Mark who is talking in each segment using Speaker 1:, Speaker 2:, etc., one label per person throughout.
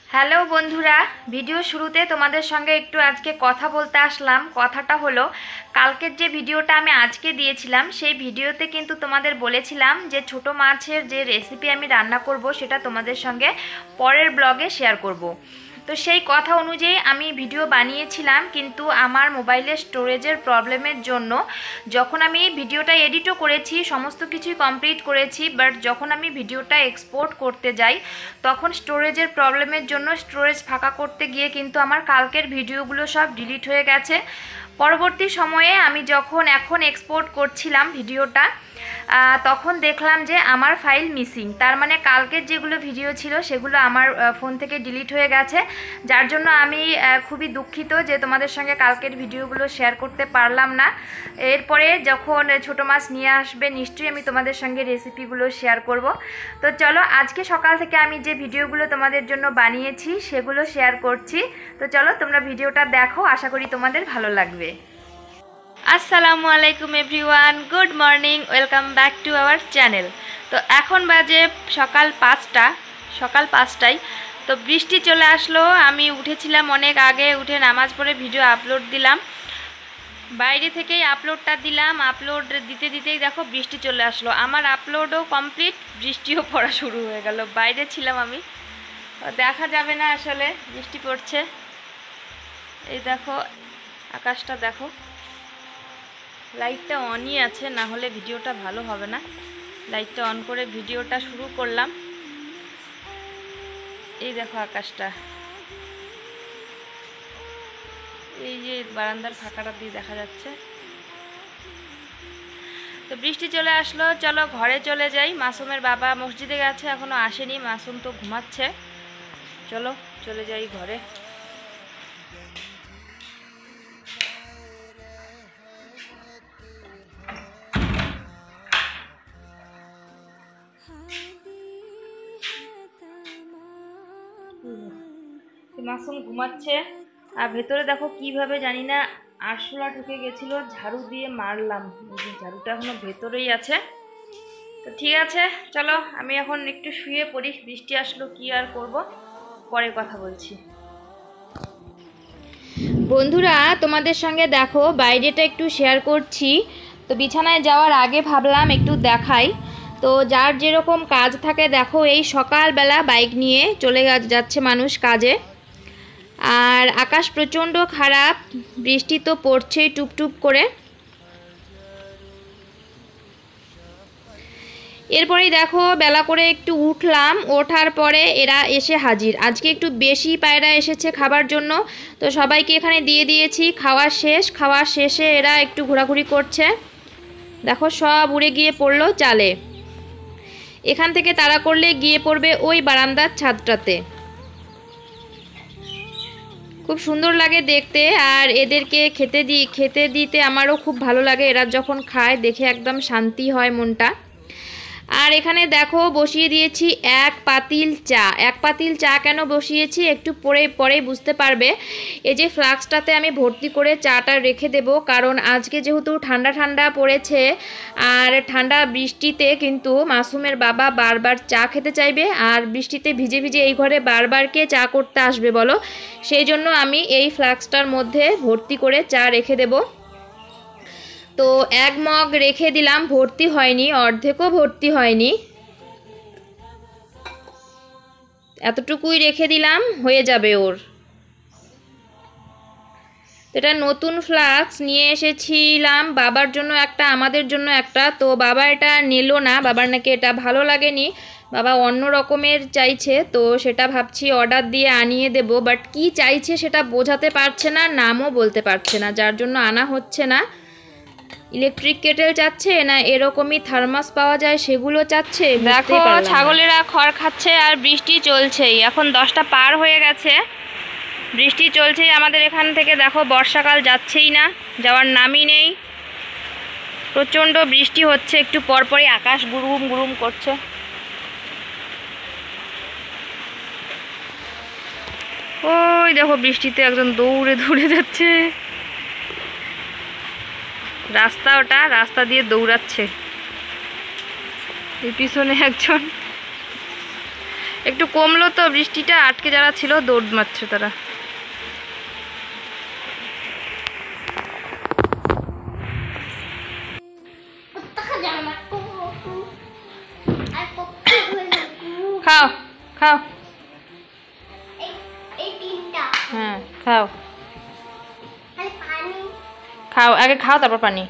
Speaker 1: Hello বন্ধুরা, video শুরুতে তোমাদের সঙ্গে একটু আজকে কথা বলতে আসলাম। কথাটা হলো, কালকের যে ভিডিওটা আমি আজকে দিয়েছিলাম সেই ভিডিওতে কিন্তু তোমাদের বলেছিলাম যে ছোট মাছের যে রেসিপি আমি রান্না করব সেটা তোমাদের সঙ্গে পরের ব্লগে শেয়ার করব। তো সেই কথা অনুযায়ী আমি ভিডিও বানিয়েছিলাম, কিন্তু আমার মোবাইলের স্টোরেজের প্রবলেমের জন্য যখন আমি ভিডিওটা এডিটও করেছি, সমস্ত কিছুই কমপ্লিট করেছি, বাট যখন আমি ভিডিওটা এক্সপোর্ট করতে যাই তখন স্টোরেজের প্রবলেমের জন্য স্টোরেজ ফাঁকা করতে গিয়ে কিন্তু আমার কালকের ভিডিওগুলো সব ডিলিট হয়ে গেছে। পরবর্তী সময়ে আমি যখন এখন এক্সপোর্ট করছিলাম ভিডিওটা, তখন দেখলাম যে আমার ফাইল মিসিং। তার মানে কালকের যেগুলো ভিডিও ছিল সেগুলো আমার ফোন থেকে ডিলিট হয়ে গেছে, যার জন্য আমি খুবই দুঃখিত যে তোমাদের সঙ্গে কালকের ভিডিওগুলো শেয়ার করতে পারলাম না। এরপরে যখন ছোটো মাছ নিয়ে আসবে নিশ্চয়ই আমি তোমাদের সঙ্গে রেসিপিগুলো শেয়ার করব। তো চলো, আজকে সকাল থেকে আমি যে ভিডিওগুলো তোমাদের জন্য বানিয়েছি সেগুলো শেয়ার করছি। তো চলো তোমরা ভিডিওটা দেখো, আশা করি তোমাদের ভালো লাগবে। আসসালামু আলাইকুম everyone, good morning, welcome back to our channel. তো এখন বাজে সকাল 5টায়। তো বৃষ্টি চলে আসলো। আমি উঠেছিলাম অনেক আগে, উঠে নামাজ পড়ে ভিডিও আপলোড দিলাম, বাইরে থেকেই আপলোডটা দিলাম। আপলোড দিতে দিতেই দেখো বৃষ্টি চলে আসলো। আমার আপলোডও কমপ্লিট, বৃষ্টিও পড়া শুরু হয়ে গেল। বাইরে ছিলাম আমি, দেখা যাবে না আসলে, বৃষ্টি পড়ছে। এই দেখো আকাশটা দেখো, লাইটটা অনই আছে, না হলে ভিডিওটা ভালো হবে না। লাইটটা অন করে ভিডিওটা শুরু করলাম। এই দেখো আকাশটা, এই যে বারান্দার ফাঁকাটা দিয়ে দেখা যাচ্ছে। তো বৃষ্টি চলে আসলো, চলো ঘরে চলে যাই। মাসুমের বাবা মসজিদে গেছে, এখনো আসেনি। মাসুম তো ঘুমাচ্ছে। চলো চলে যাই ঘরে। মাসুম ঘুমাচ্ছে, আর ভেতরে দেখো কিভাবে জানি না আরশোলা ঢুকে গেছিল, ঝাড়ু দিয়ে মারলাম। ঝাড়ুটা এখনো ভেতরেই আছে। তো ঠিক আছে, চলো আমি এখন একটু শুয়ে পড়ি। বৃষ্টি আসলো, কি আর করব, পরে কথা বলছি। বন্ধুরা, তোমাদের সঙ্গে দেখো বাইরেটা একটু শেয়ার করছি। তো বিছানায় যাওয়ার আগে ভাবলাম একটু দেখাই। তো যার যেরকম কাজ থাকে, দেখো এই সকালবেলা বাইক নিয়ে চলে যাচ্ছে মানুষ কাজে, আর আকাশ প্রচণ্ড খারাপ, বৃষ্টি তো পড়ছেই টুপটুপ করে। এরপরেই দেখো বেলা করে একটু উঠলাম, ওঠার পরে এরা এসে হাজির। আজকে একটু বেশি পায়রা এসেছে খাবার জন্য, তো সবাইকে এখানে দিয়ে দিয়েছি। খাওয়া শেষে এরা একটু ঘোরাঘুরি করছে। দেখো সব উড়ে গিয়ে পড়লো চালে। এখান থেকে তাড়া করলে গিয়ে পড়বে ওই বারান্দার ছাদটাতে। খুব সুন্দর লাগে দেখতে, আর এদেরকে খেতে দিতে আমারও খুব ভালো লাগে। এরা যখন খায় দেখে একদম শান্তি হয় মনটা। আর এখানে দেখো বসিয়ে দিয়েছি এক পাতিল চা কেন বসিয়েছি একটু পরেই বুঝতে পারবে। এই যে ফ্লাস্কটাতে আমি ভর্তি করে চাটা রেখে দেব, কারণ আজকে যেহেতু ঠান্ডা পড়েছে, আর ঠান্ডা বৃষ্টিতে কিন্তু মাসুমের বাবা বারবার চা খেতে চাইবে, আর বৃষ্টিতে ভিজে এই ঘরে বারবার কে চা করতে আসবে বলো। সেই জন্য আমি এই ফ্লাস্কটার মধ্যে ভর্তি করে চা রেখে দেব। তো এক মগ রেখে দিলাম, ভর্তি হয়নি, অর্ধেকও ভর্তি হয়নি, এতটুকুই রেখে দিলাম, হয়ে যাবে ওর। এটা নতুন ফ্লাস্ক নিয়ে এসেছিলাম, বাবার জন্য একটা, আমাদের জন্য একটা। তো বাবা এটা নিল না, বাবার নাকি এটা ভালো লাগেনি, বাবা অন্য রকমের চাইছে। তো সেটা ভাবছি অর্ডার দিয়ে আনিয়ে দেব, বাট কি চাইছে সেটা বোঝাতে পারছে না, নামও বলতে পারছে না, যার জন্য আনা হচ্ছে না। ইলেকট্রিক কেটেল চাচ্ছে না এরকমই থার্মাস পাওয়া যায় সেগুলো চাচ্ছে। দেখো ছাগলেরা খড় খাচ্ছে, আর বৃষ্টি চলছেই। এখন 10টা পার হয়ে গেছে, বৃষ্টি চলছেই আমাদের এখান থেকে। দেখো বর্ষাকাল যাচ্ছেই না, যাওয়ার নামই নেই। প্রচণ্ড বৃষ্টি হচ্ছে, একটু পরপরই আকাশ গুরুম করছে। ওই দেখো বৃষ্টিতে একজন দৌড়ে যাচ্ছে। রাস্তা দিয়ে দৌড়াচ্ছে, এই পিছনে একজন। একটু কমলো তো বৃষ্টিটা, আটকে যারা ছিল দৌড় মারছে তারা। খাও খাও, হ্যাঁ খাও খাও, আগে খাও তারপর পানি।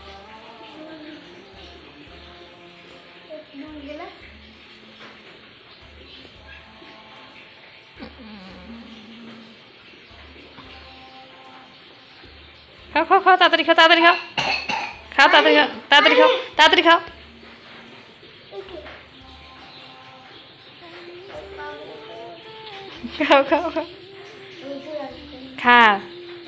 Speaker 1: খাও খাও খাও, তাড়াতাড়ি খাও, তাড়াতাড়ি খাও, খাও তাড়াতাড়ি খাও, তাড়াতাড়ি খাও, তাড়াতাড়ি খাও। খাও খাও খাও, খাও।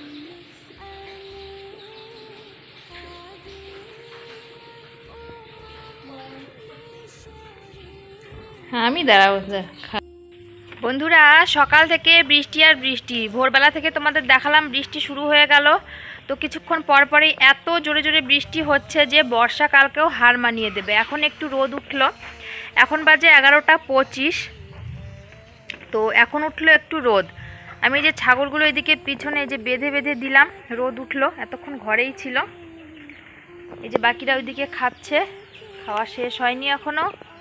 Speaker 1: হ্যাঁ আমি দাঁড়াবো। বন্ধুরা সকাল থেকে বৃষ্টি আর বৃষ্টি, ভোরবেলা থেকে তোমাদের দেখালাম বৃষ্টি শুরু হয়ে গেল। তো কিছুক্ষণ পর পরই এত জোরে জোরে বৃষ্টি হচ্ছে যে বর্ষাকালকেও হার মানিয়ে দেবে। এখন একটু রোদ উঠলো, এখন বাজে 11টা 25। তো এখন উঠলো একটু রোদ। আমি যে ছাগলগুলো এদিকে পিছনে যে বেঁধে বেঁধে দিলাম, রোদ উঠলো, এতক্ষণ ঘরেই ছিল। এই যে বাকিরা ওইদিকে খাচ্ছে, খাওয়া শেষ হয়নি এখনো।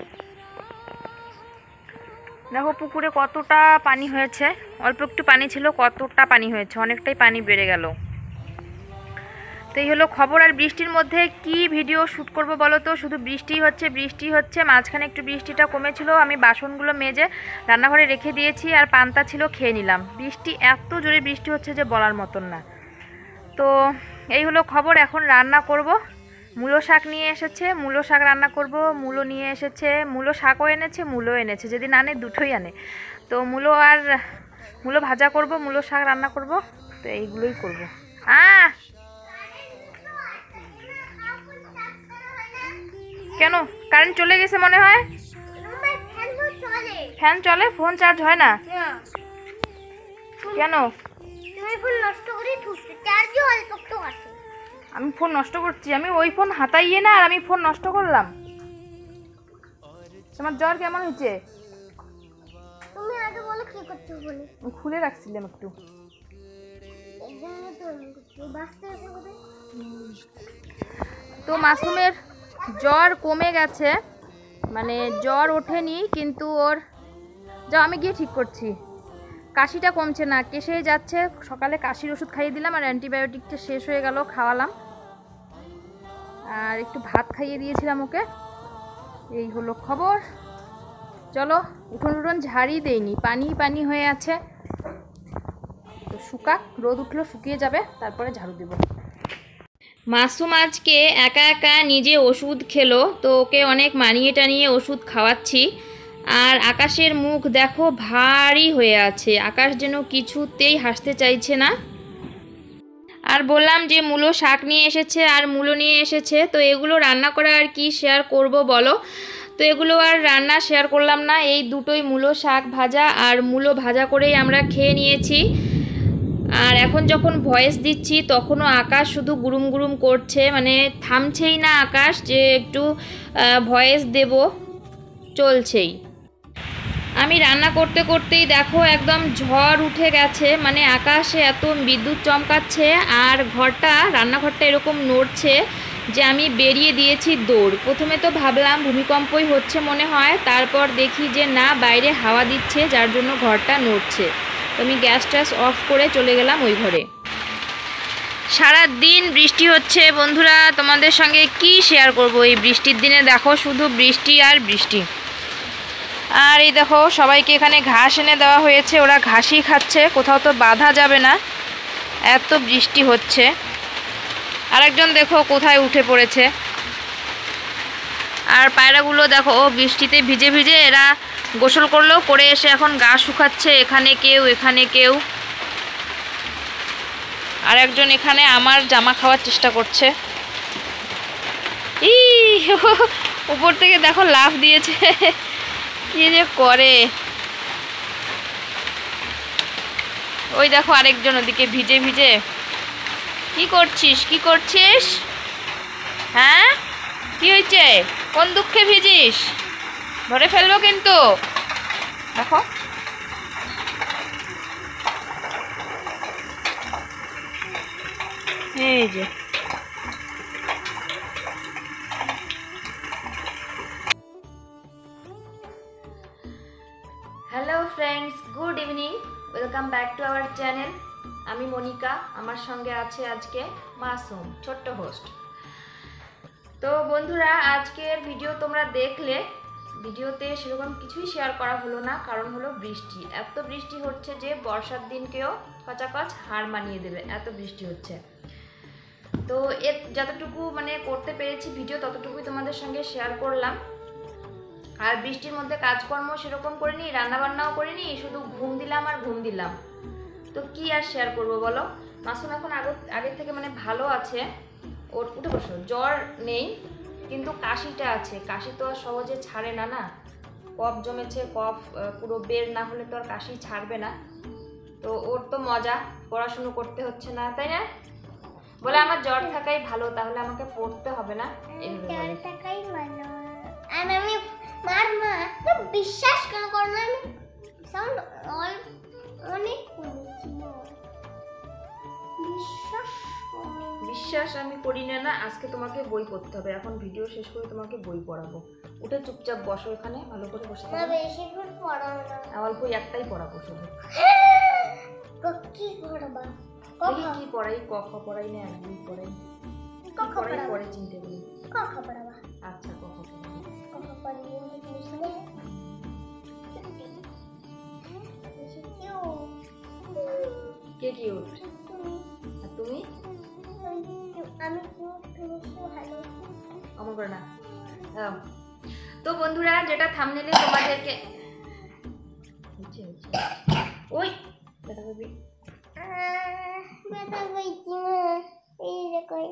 Speaker 1: দেখো পুকুরে কতটা পানি হয়েছে, অল্প একটু পানি ছিল, কতটা পানি হয়েছে, অনেকটাই পানি বেড়ে গেল। তো এই হলো খবর। আর বৃষ্টির মধ্যে কি ভিডিও শ্যুট করব বলো তো, শুধু বৃষ্টি হচ্ছে বৃষ্টি হচ্ছে। মাঝখানে একটু বৃষ্টিটা কমেছিল, আমি বাসনগুলো মেজে রান্নাঘরে রেখে দিয়েছি, আর পান্তা ছিল খেয়ে নিলাম। বৃষ্টি এত জোরে বৃষ্টি হচ্ছে যে বলার মতন না। তো এই হলো খবর। এখন রান্না করব। মূলো শাক নিয়ে এসেছে, মূলো শাক রান্না করব। মূলো নিয়ে এসেছে, মূলো শাকও এনেছে, মূলো এনেছে, যেদিন আনে দুটোই আনে। তো মূলো ভাজা করব, মূলো শাক রান্না করব। তো এইগুলোই করব। কেন কারেন্ট চলে গেছে মনে হয়? ফ্যান চলে, ফোন চার্জ হয় না কেন? আমি ফোন নষ্ট করছি? আমি ওই ফোন হাতাইয়ে না, আর আমি ফোন নষ্ট করলাম? তোমার জ্বর কেমন হয়েছে? খুলে রাখছিলাম একটু। তো মাসুমের জ্বর কমে গেছে, মানে জ্বর ওঠেনি, কিন্তু ওর যা আমি গিয়ে ঠিক করছি। কাশিটা কমছে না, কেসেই যাচ্ছে। সকালে কাশির ওষুধ খাইয়ে দিলাম, আর অ্যান্টিবায়োটিকটা শেষ হয়ে গেল, খাওয়ালাম। আর একটু ভাত খাইয়ে দিয়েছিলাম ওকে। এই হলো খবর। চলো, উঠোন ঝাড়ি দেয়নি, পানি পানি হয়ে আছে। তো শুকাক, রোদ উঠলো শুকিয়ে যাবে, তারপরে ঝাড়ু দেব। মাসুম আজকে একা একা নিজে ওষুধ খেলো, তো ওকে অনেক মানিয়ে টানিয়ে ওষুধ খাওয়াচ্ছি। আর আকাশের মুখ দেখো ভারী হয়ে আছে, আকাশ যেন কিছুতেই হাসতে চাইছে না। আর বললাম যে মূলো শাক নিয়ে এসেছে আর মূলো নিয়ে এসেছে, তো এগুলো রান্না করে আর কি শেয়ার করব বলো। তো এগুলো আর রান্না শেয়ার করলাম না, এই দুটোই মূলো শাক ভাজা আর মূলো ভাজা করেই আমরা খেয়ে নিয়েছি। আর এখন যখন ভয়েস দিচ্ছি তখনও আকাশ শুধু গুরুম গুরুম করছে, মানে থামছেই না আকাশ যে একটু ভয়েস দেব, চলছেই। আমি রান্না করতে করতেই দেখো একদম ঝড় উঠে গেছে, মানে আকাশে এত বিদ্যুৎ চমকাচ্ছে, আর রান্নাঘরটা এরকম নড়ছে যে আমি বেরিয়ে দিয়েছি দৌড়। প্রথমে তো ভাবলাম ভূমিকম্পই হচ্ছে মনে হয়, তারপর দেখি যে না, বাইরে হাওয়া দিচ্ছে, যার জন্য ঘরটা নড়ছে। তো আমি গ্যাস অফ করে চলে গেলাম ওই ঘরে। সারা দিন বৃষ্টি হচ্ছে বন্ধুরা, তোমাদের সঙ্গে কি শেয়ার করব এই বৃষ্টির দিনে। দেখো শুধু বৃষ্টি আর বৃষ্টি। আর এই দেখো সবাইকে এখানে ঘাস এনে দেওয়া হয়েছে, ওরা ঘাসই খাচ্ছে, কোথাও তো বাঁধা যাবে না, এত বৃষ্টি হচ্ছে। আরেকজন দেখো কোথায় উঠে পড়েছে। আর পায়রাগুলো দেখো বৃষ্টিতে ভিজে ভিজে এরা গোসল করলো, করে এসে এখন গা শুকাচ্ছে, এখানে কেউ এখানে কেউ। আর একজন এখানে আমার জামা খাওয়ার চেষ্টা করছে। উপর থেকে দেখো লাফ দিয়েছে, কি যে করে। ওই দেখো আরেকজন ওদিকে ভিজে ভিজে। কি করছিস হ্যাঁ? কি হয়েছে? কোন দুঃখে ভিজিস? ধরে ফেলবো কিন্তু। দেখো এই যে hello friends, good evening, welcome back to our channel. আমি মনিকা, আমার সঙ্গে আছে আজকে মাসুম, ছোট্ট হোস্ট। তো বন্ধুরা, আজকের ভিডিও তোমরা দেখলে, ভিডিওতে সেরকম কিছুই শেয়ার করা হলো না, কারণ হলো বৃষ্টি। এত বৃষ্টি হচ্ছে যে বর্ষার দিনকেও কচাকচ হার মানিয়ে দেবে, এত বৃষ্টি হচ্ছে। তো এর যতটুকু মানে করতে পেরেছি ভিডিও, ততটুকুই তোমাদের সঙ্গে শেয়ার করলাম। আর বৃষ্টির মধ্যে কাজকর্ম সেরকম করিনি, রান্নাবান্নাও করিনি, শুধু ঘুম দিলাম আর ঘুম দিলাম। তো কি আর শেয়ার করবো বলো। মাসুম এখন আগের থেকে মানে ভালো আছে, ওর উঠে বসো, জ্বর নেই কিন্তু কাশিটা আছে। কাশি তো আর সহজে ছাড়ে না, না কফ জমেছে, কফ পুরো বের না হলে তো আর কাশি ছাড়বে না। তো ওর তো মজা, পড়াশুনো করতে হচ্ছে না, তাই না? বলে আমার জ্বর থাকাই ভালো, তাহলে আমাকে পড়তে হবে না।
Speaker 2: জ্বর থাকাই ভালো। আর আমি মার মা তো বিশ্বাস করো না, আমি সাউন্ড অনেক করেছি।
Speaker 1: বিশ্বাস আমি করি না। আজকে তোমাকে বই পড়তে হবে, এখন ভিডিও শেষ করে তোমাকে বই পড়াবো। উঠে চুপচাপ বসো এখানে, ভালো করে বসে থাকো।
Speaker 2: বেশি করে পড়াবো না,
Speaker 1: অল্প একটাই পড়াবো শুধু।
Speaker 2: কি পড়াবা?
Speaker 1: কি পড়াই? ক খ পড়াই না, একদম পড়াই। ক খ পড়াই পরে চিনতে করি।
Speaker 2: ক খ পড়াবা?
Speaker 1: আচ্ছা, ক খ পড়াই।
Speaker 2: ক খ পড়িয়ে তুমি শুনে
Speaker 1: কে কিউট? আর তুমি?
Speaker 2: আমি কিউট, তুমি ভালো।
Speaker 1: আমার করে না। তো বন্ধুরা, যেটা থাম্বনেইলে তোমাদেরকে ওই বেটা বেবি
Speaker 2: বেটা কইছি মা, এই যে কই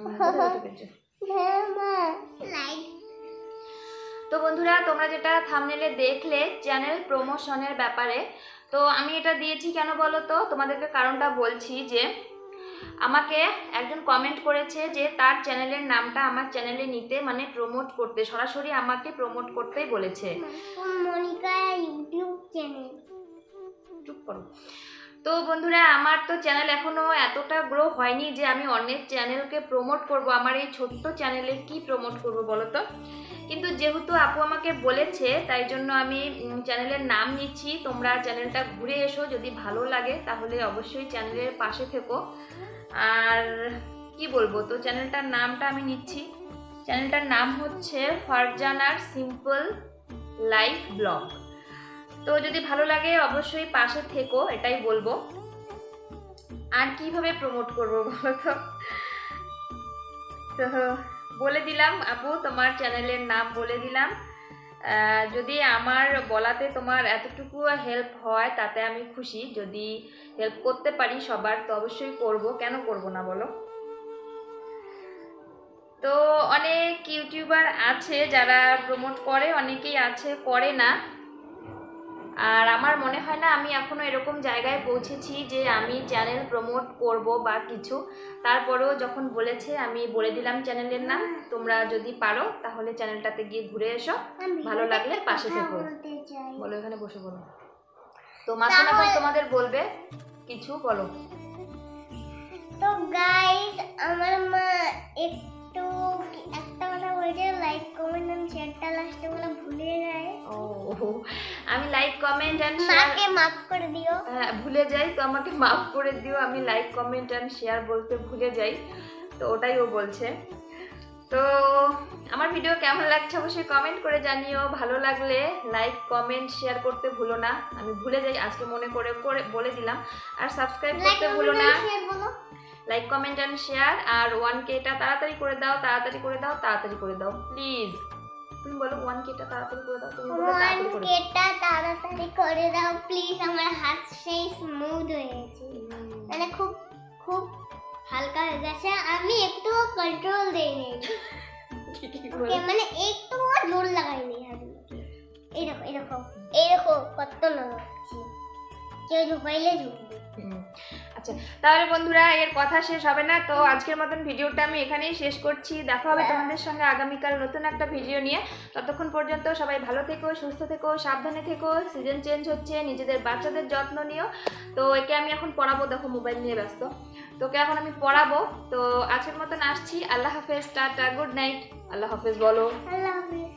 Speaker 2: লাইক।
Speaker 1: তো বন্ধুরা, তোমরা যেটা থাম্বনেইলে দেখলে চ্যানেল প্রমোশনের ব্যাপারে, তো আমি এটা দিয়েছি কেন বলো তো? তোমাদেরকে কারণটা বলছি। যে আমাকে একজন কমেন্ট করেছে যে তার চ্যানেলের নামটা আমার চ্যানেলে নিতে, মানে প্রমোট করতে, সরাসরি আমাকে প্রমোট করতেই বলেছে।
Speaker 2: Monika YouTube channel.
Speaker 1: চুপ করো। তো বন্ধুরা, আমার তো চ্যানেল এখনো এতটা গ্রো হয়নি যে আমি অন্যের চ্যানেলকে প্রমোট করব। আমার এই ছোট্ট চ্যানেলে কি প্রমোট করব বলো তো? কিন্তু যেহেতু আপু আমাকে বলেছে, তাই জন্য আমি চ্যানেলের নাম নিচ্ছি। তোমরা চ্যানেলটা ঘুরে এসো, যদি ভালো লাগে তাহলে অবশ্যই চ্যানেলের পাশে থেকো। আর কি বলবো, তো চ্যানেলটার নামটা আমি নিচ্ছি। চ্যানেলটার নাম হচ্ছে ফারজানার সিম্পল লাইফ ব্লগ। তো যদি ভালো লাগে অবশ্যই পাশে থেকো, এটাই বলবো। আর কিভাবে প্রমোট করবো বলো তো? তো বলে দিলাম আপু, তোমার চ্যানেলের নাম বলে দিলাম। যদি আমার বলাতে তোমার এতটুকু হেল্প হয় তাতে আমি খুশি। যদি হেল্প করতে পারি সবার, তো অবশ্যই করব, কেন করব না বলো? তো অনেক ইউটিউবার আছে যারা প্রমোট করে, অনেকেই আছে করে না। আর আমার মনে হয় না আমি এখনো এরকম জায়গায় পৌঁছেছি যে আমি চ্যানেল প্রমোট করব বা কিছু। তারপরেও যখন বলেছে, আমি বলে দিলাম চ্যানেলের নাম। তোমরা যদি পারো তাহলে চ্যানেলটাতে গিয়ে ঘুরে এসো, ভালো লাগলে পাশে থেকো। বলো, এখানে বসে বলো। তো মাসুম এখন তোমাদের বলবে কিছু, বলো।
Speaker 2: তো গাইস, আমার মা একটু একটা কথা বলছে, লাইক কমেন্ট এন্ড শেয়ারটা লাস্টে বলে ভুলে যায়।
Speaker 1: ও, আমি লাইক কমেন্ট এন্ড শেয়ার,
Speaker 2: মাকে মাফ করে দিও।
Speaker 1: হ্যাঁ, ভুলে যাই, তো আমাকে মাফ করে দিও। আমি লাইক কমেন্ট এন্ড শেয়ার বলতে ভুলে যাই, তো ওটাই ও বলছে। তো আমার ভিডিও কেমন লাগছে অবশ্যই কমেন্ট করে জানিও। ভালো লাগলে লাইক কমেন্ট শেয়ার করতে ভুলো না। আমি ভুলে যাই, আজকে মনে করে বলে দিলাম। আর সাবস্ক্রাইব করতে ভুলো না। Like comment and share. আর 1K-টা তাড়াতাড়ি করে দাও, তাড়াতাড়ি করে দাও, তাড়াতাড়ি করে দাও প্লিজ। তুমি বলো 1K-টা তাড়াতাড়ি করে দাও। তুমি বলো তাড়াতাড়ি করে দাও।
Speaker 2: 1K-টা তাড়াতাড়ি করে দাও প্লিজ। আমার হাত সেই স্মুথ হয়ে গেছে, মানে খুব খুব হালকা হয়ে গেছে। আমি একটু কন্ট্রোল দেইনি, মানে একটু জোর লাগাইনি হাতে। এরকম এরকম এরকম কত লাগাচ্ছি, কেউ ঝুঁকাইলে ঝুঁকবে।
Speaker 1: আচ্ছা তাহলে বন্ধুরা এর কথা শেষ হবে না, তো আজকের মতন ভিডিওটা আমি এখানেই শেষ করছি। দেখা হবে তোমাদের সঙ্গে আগামীকাল নতুন একটা ভিডিও নিয়ে। ততক্ষণ পর্যন্ত সবাই ভালো থেকো, সুস্থ থেকো, সাবধানে থেকো। সিজন চেঞ্জ হচ্ছে, নিজেদের বাচ্চাদের যত্ন নিও। তো একে আমি এখন পড়াবো, দেখো মোবাইল নিয়ে ব্যস্ত, তোকে এখন আমি পড়াবো। তো আজকের মতন আসছি, আল্লাহ হাফেজ, টাটা, গুড নাইট। আল্লাহ হাফেজ বলো।
Speaker 2: আল্লাহ হাফেজ।